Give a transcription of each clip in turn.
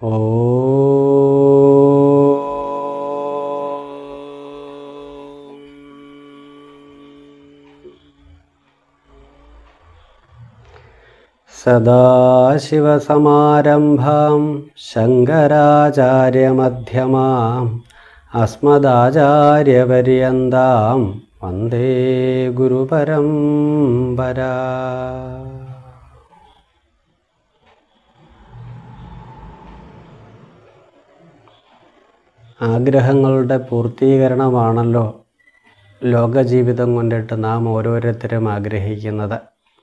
സദാശിവസമാരംഭാം ശങ്കരാചാര്യമധ്യമാം അസ്മദാചാര്യപര്യന്താം വന്ദേ ഗുരുപരമ്പരാ. ആഗ്രഹങ്ങളുടെ പൂർത്തീകരണമാണല്ലോ ലോകജീവിതം കൊണ്ടിട്ട് നാം ഓരോരുത്തരും ആഗ്രഹിക്കുന്നത്.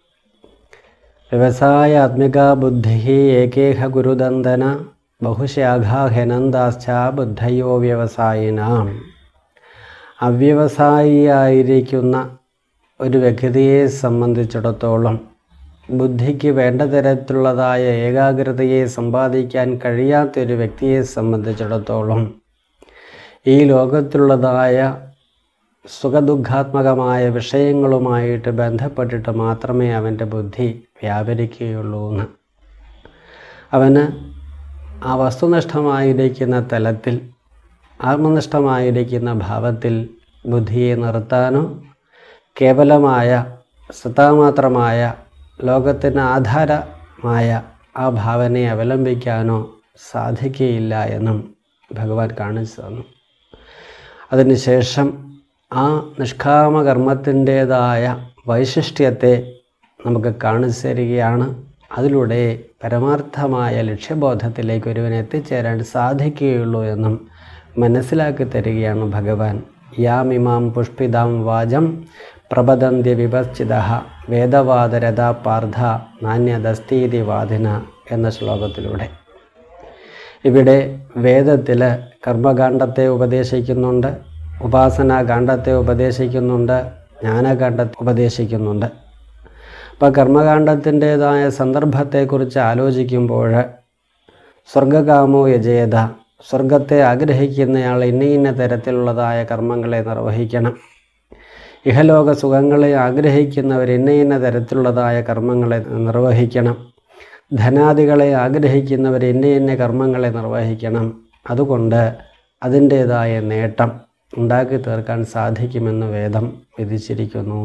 വ്യവസായാത്മിക ബുദ്ധി ഏകേഹ ഗുരുദന്തന ബഹുശാഖാഹനന്താശ്ച ബുദ്ധയോ വ്യവസായിനാം. അവ്യവസായിയായിരിക്കുന്ന ഒരു വ്യക്തിയെ സംബന്ധിച്ചിടത്തോളം ബുദ്ധിക്ക് വേണ്ട തരത്തിലുള്ളതായ ഏകാഗ്രതയെ സമ്പാദിക്കാൻ കഴിയാത്തൊരു വ്യക്തിയെ സംബന്ധിച്ചിടത്തോളം ഈ ലോകത്തിലുള്ളതായ സുഖദുഃഖാത്മകമായ വിഷയങ്ങളുമായിട്ട് ബന്ധപ്പെട്ടിട്ട് മാത്രമേ അവൻ്റെ ബുദ്ധി വ്യാപരിക്കുകയുള്ളൂ എന്ന്. അവന് ആ വസ്തുനിഷ്ഠമായിരിക്കുന്ന തലത്തിൽ ആത്മനിഷ്ഠമായിരിക്കുന്ന ഭാവത്തിൽ ബുദ്ധിയെ നിർത്താനോ കേവലമായ സത്താമാത്രമായ ലോകത്തിന് ആധാരമായ ആ ഭാവനയെ അവലംബിക്കാനോ സാധിക്കുകയില്ല എന്നും ഭഗവാൻ കാണിച്ചു തന്നു. അതിനുശേഷം ആ നിഷ്കാമകർമ്മത്തിൻ്റേതായ വൈശിഷ്ട്യത്തെ നമുക്ക് കാണിച്ചു തരികയാണ്. അതിലൂടെ പരമാർത്ഥമായ ലക്ഷ്യബോധത്തിലേക്ക് ഒരുവൻ എത്തിച്ചേരാൻ സാധിക്കുകയുള്ളൂ എന്നും മനസ്സിലാക്കി തരികയാണ് ഭഗവാൻ. യാമിമാം പുഷ്പിതാം വാചം പ്രപദന്തി വിപശ്ചിതഃ വേദവാദരഥ പാർത്ഥ നാന്യദസ്തീതി വാദിന എന്ന ശ്ലോകത്തിലൂടെ. ഇവിടെ വേദത്തിൽ കർമ്മകാണ്ഡത്തെ ഉപദേശിക്കുന്നുണ്ട്, ഉപാസനാകാണ്ഡത്തെ ഉപദേശിക്കുന്നുണ്ട്, ജ്ഞാനകാണ്ഡത്തെ ഉപദേശിക്കുന്നുണ്ട്. അപ്പോൾ കർമ്മകാണ്ഡത്തിൻ്റേതായ സന്ദർഭത്തെക്കുറിച്ച് ആലോചിക്കുമ്പോൾ സ്വർഗകാമോ യജേത, സ്വർഗത്തെ ആഗ്രഹിക്കുന്നയാൾ ഇന്ന തരത്തിലുള്ളതായ കർമ്മങ്ങളെ നിർവഹിക്കണം. ഇഹലോക സുഖങ്ങളെ ആഗ്രഹിക്കുന്നവർ ഇന്ന തരത്തിലുള്ളതായ കർമ്മങ്ങളെ നിർവഹിക്കണം. ധനാദികളെ ആഗ്രഹിക്കുന്നവർ ഇന്ന കർമ്മങ്ങളെ നിർവഹിക്കണം. അതുകൊണ്ട് അതിൻ്റേതായ നേട്ടം ഉണ്ടാക്കി തീർക്കാൻ സാധിക്കുമെന്ന് വേദം വിധിച്ചിരിക്കുന്നു.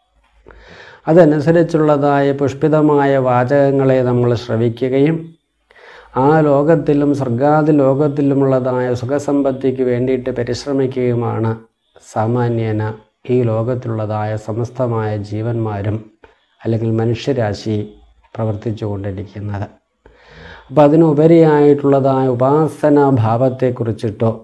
അതനുസരിച്ചുള്ളതായ പുഷ്പിതമായ വാചകങ്ങളെ നമ്മൾ ശ്രവിക്കുകയും ആ ലോകത്തിലും സ്വർഗാദി ലോകത്തിലുമുള്ളതായ സുഖസമ്പത്തിക്ക് വേണ്ടിയിട്ട് പരിശ്രമിക്കുകയുമാണ് സാമാന്യേന ഈ ലോകത്തിലുള്ളതായ സമസ്തമായ ജീവന്മാരും അല്ലെങ്കിൽ മനുഷ്യരാശി പ്രവർത്തിച്ചു കൊണ്ടിരിക്കുന്നത്. അപ്പോൾ അതിനുപരിയായിട്ടുള്ളതായ ഉപാസനാഭാവത്തെക്കുറിച്ചിട്ടോ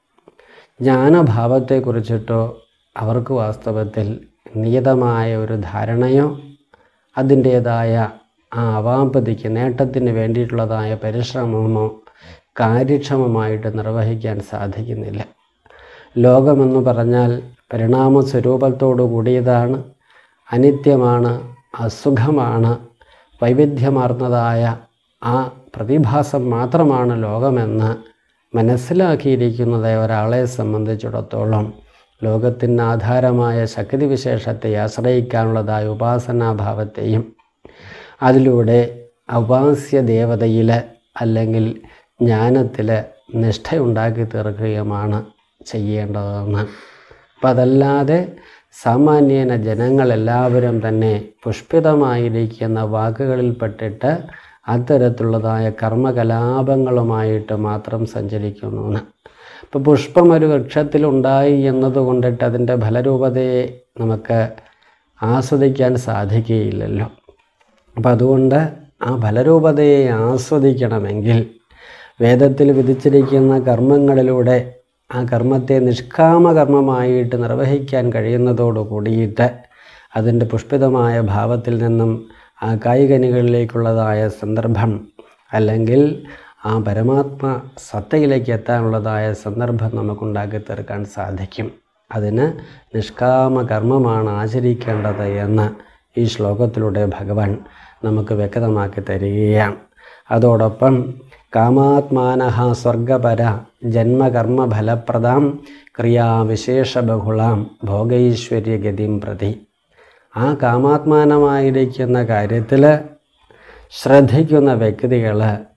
ജ്ഞാനഭാവത്തെക്കുറിച്ചിട്ടോ അവർക്ക് വാസ്തവത്തിൽ നിയതമായ ഒരു ധാരണയോ അതിൻ്റേതായ ആ അവാപതിക്ക് നേട്ടത്തിന് വേണ്ടിയിട്ടുള്ളതായ പരിശ്രമമോ കാര്യക്ഷമമായിട്ട് നിർവഹിക്കാൻ സാധിക്കുന്നില്ല. ലോകമെന്ന് പറഞ്ഞാൽ പരിണാമ സ്വരൂപത്തോടു കൂടിയതാണ്, അനിത്യമാണ്, അസുഖമാണ്, വൈവിധ്യമാർന്നതായ ആ പ്രതിഭാസം മാത്രമാണ് ലോകമെന്ന് മനസ്സിലാക്കിയിരിക്കുന്നത് ഒരാളെ സംബന്ധിച്ചിടത്തോളം ലോകത്തിന് ആധാരമായ ശക്തിവിശേഷത്തെ ആശ്രയിക്കാനുള്ളതായ ഉപാസനാഭാവത്തെയും അതിലൂടെ ഉപാസ്യ ദേവതയിൽ അല്ലെങ്കിൽ ജ്ഞാനത്തിൽ നിഷ്ഠയുണ്ടാക്കി തീർക്കുകയുമാണ് ചെയ്യേണ്ടതെന്ന്. അപ്പം അതല്ലാതെ സാമാന്യേന ജനങ്ങളെല്ലാവരും തന്നെ പുഷ്പിതമായിരിക്കുന്ന വാക്കുകളിൽപ്പെട്ടിട്ട് അത്തരത്തിലുള്ളതായ കർമ്മകലാപങ്ങളുമായിട്ട് മാത്രം സഞ്ചരിക്കുന്നു. ഇപ്പോൾ പുഷ്പം ഒരു വൃക്ഷത്തിലുണ്ടായി എന്നതുകൊണ്ടിട്ട് അതിൻ്റെ ഫലരൂപതയെ നമുക്ക് ആസ്വദിക്കാൻ സാധിക്കുകയില്ലല്ലോ. അപ്പം അതുകൊണ്ട് ആ ഫലരൂപതയെ ആസ്വദിക്കണമെങ്കിൽ വേദത്തിൽ വിധിച്ചിരിക്കുന്ന കർമ്മങ്ങളിലൂടെ ആ കർമ്മത്തെ നിഷ്കാമകർമ്മമായിട്ട് നിർവഹിക്കാൻ കഴിയുന്നതോടു കൂടിയിട്ട് അതിൻ്റെ പുഷ്പിതമായ ഭാവത്തിൽ നിന്നും ആ കായികനികളിലേക്കുള്ളതായ സന്ദർഭം അല്ലെങ്കിൽ ആ പരമാത്മ സത്തയിലേക്ക് എത്താനുള്ളതായ സന്ദർഭം നമുക്കുണ്ടാക്കി തീർക്കാൻ സാധിക്കും. അതിന് നിഷ്കാമകർമ്മമാണ് ആചരിക്കേണ്ടത് എന്ന് ഈ ശ്ലോകത്തിലൂടെ ഭഗവാൻ നമുക്ക് വ്യക്തമാക്കി തരികയാണ്. അതോടൊപ്പം കാമാത്മാനഃ സ്വർഗപര ജന്മകർമ്മഫലപ്രദാം ക്രിയാവിശേഷബഹുളാം ഭോഗൈശ്വര്യഗതിം പ്രതി. ആ കാമാത്മാനമായിരിക്കുന്ന കാര്യത്തിൽ ശ്രദ്ധിക്കുന്ന വ്യക്തികൾ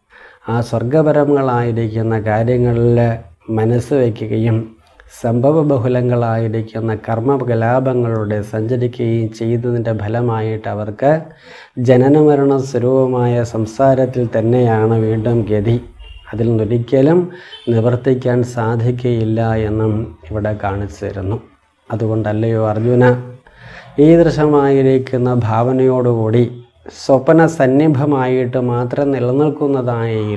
ആ സ്വർഗപരങ്ങളായിരിക്കുന്ന കാര്യങ്ങളിൽ മനസ്സ് വയ്ക്കുകയും സംഭവബഹുലങ്ങളായിരിക്കുന്ന കർമ്മകലാപങ്ങളുടെ സഞ്ചരിക്കുകയും ചെയ്തതിൻ്റെ ഫലമായിട്ട് അവർക്ക് ജനനമരണ സ്വരൂപമായ സംസാരത്തിൽ തന്നെയാണ് വീണ്ടും ഗതി. അതിൽ നിന്നൊരിക്കലും നിവർത്തിക്കാൻ സാധിക്കുകയില്ല എന്നും ഇവിടെ കാണിച്ചു തരുന്നു. അതുകൊണ്ടല്ലയോ അർജുന, ഈദൃശമായിരിക്കുന്ന ഭാവനയോടുകൂടി സ്വപ്ന സന്നിഭമായിട്ട് മാത്രം നിലനിൽക്കുന്നതായ ഈ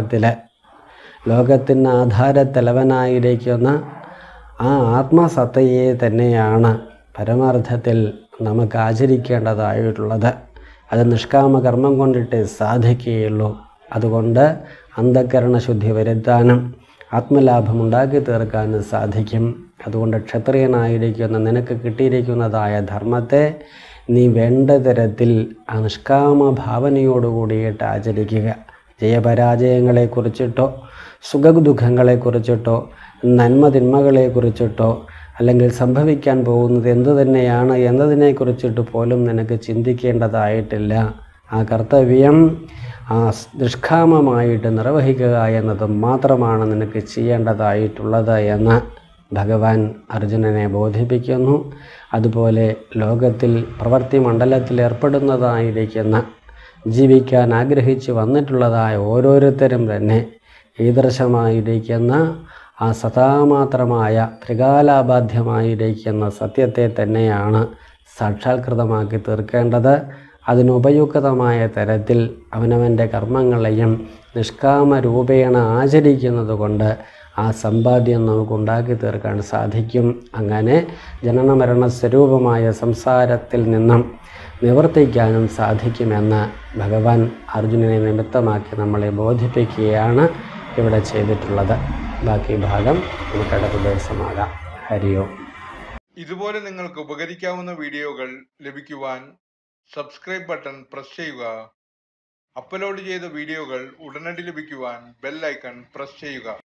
ലോകത്തിന് ആധാരത്തലവനായിരിക്കുന്ന ആ ആത്മസത്തയെ തന്നെയാണ് പരമാർത്ഥത്തിൽ നമുക്ക് ആചരിക്കേണ്ടതായിട്ടുള്ളത്. അത് നിഷ്കാമകർമ്മം കൊണ്ടിട്ടേ സാധിക്കുകയുള്ളൂ. അതുകൊണ്ട് അന്ധകരണശുദ്ധി വരുത്താനും ആത്മലാഭമുണ്ടാക്കി തീർക്കാനും സാധിക്കും. അതുകൊണ്ട് ക്ഷത്രിയനായിരിക്കുന്ന നിനക്ക് കിട്ടിയിരിക്കുന്നതായ ധർമ്മത്തെ നീ വേണ്ട തരത്തിൽ ആ നിഷ്കാമ ഭാവനയോടുകൂടിയിട്ട് ആചരിക്കുക. ജയപരാജയങ്ങളെക്കുറിച്ചിട്ടോ സുഖദുഃഖങ്ങളെക്കുറിച്ചിട്ടോ നന്മതിന്മകളെക്കുറിച്ചിട്ടോ അല്ലെങ്കിൽ സംഭവിക്കാൻ പോകുന്നത് എന്തു തന്നെയാണ് എന്നതിനെക്കുറിച്ചിട്ട് പോലും നിനക്ക് ചിന്തിക്കേണ്ടതായിട്ടില്ല. ആ കർത്തവ്യം നിഷ്കാമമായിട്ട് നിർവഹിക്കുക എന്നത് മാത്രമാണ് നിനക്ക് ചെയ്യേണ്ടതായിട്ടുള്ളത് എന്ന് ഭഗവാൻ അർജുനനെ ബോധിപ്പിക്കുന്നു. അതുപോലെ ലോകത്തിൽ പ്രവൃത്തി മണ്ഡലത്തിൽ ഏർപ്പെടുന്നതായിരിക്കുന്ന ജീവിക്കാൻ ആഗ്രഹിച്ച് വന്നിട്ടുള്ളതായ ഓരോരുത്തരും തന്നെ ഈദൃശമായിരിക്കുന്ന ആ സദാമാത്രമായ ത്രികാലാബാധ്യമായിരിക്കുന്ന സത്യത്തെ തന്നെയാണ് സാക്ഷാത്കൃതമാക്കി തീർക്കേണ്ടത്. അതിനുപയുക്തമായ തരത്തിൽ അവനവൻ്റെ കർമ്മങ്ങളെയും നിഷ്കാമരൂപേണ ആചരിക്കുന്നത് കൊണ്ട് ആ സമ്പാദ്യം നമുക്കുണ്ടാക്കി തീർക്കാൻ സാധിക്കും. അങ്ങനെ ജനനമരണ സ്വരൂപമായ സംസാരത്തിൽ നിന്നും നിവർത്തിക്കാനും സാധിക്കുമെന്ന് ഭഗവാൻ അർജുനനെ നിമിത്തമാക്കി നമ്മളെ ബോധിപ്പിക്കുകയാണ് ഇവിടെ ചെയ്തിട്ടുള്ളത്. ബാക്കി ഭാഗം നമുക്കടുത്ത ദിവസമാകാം. ഹരി ഓം. ഇതുപോലെ നിങ്ങൾക്ക് ഉപകരിക്കാവുന്ന വീഡിയോകൾ ലഭിക്കുവാൻ സബ്സ്ക്രൈബ് ബട്ടൺ പ്രസ് ചെയ്യുക. അപ്ലോഡ് ചെയ്ത വീഡിയോകൾ ഉടനടി ലഭിക്കുവാൻ ബെൽ ഐക്കൺ പ്രസ് ചെയ്യുക.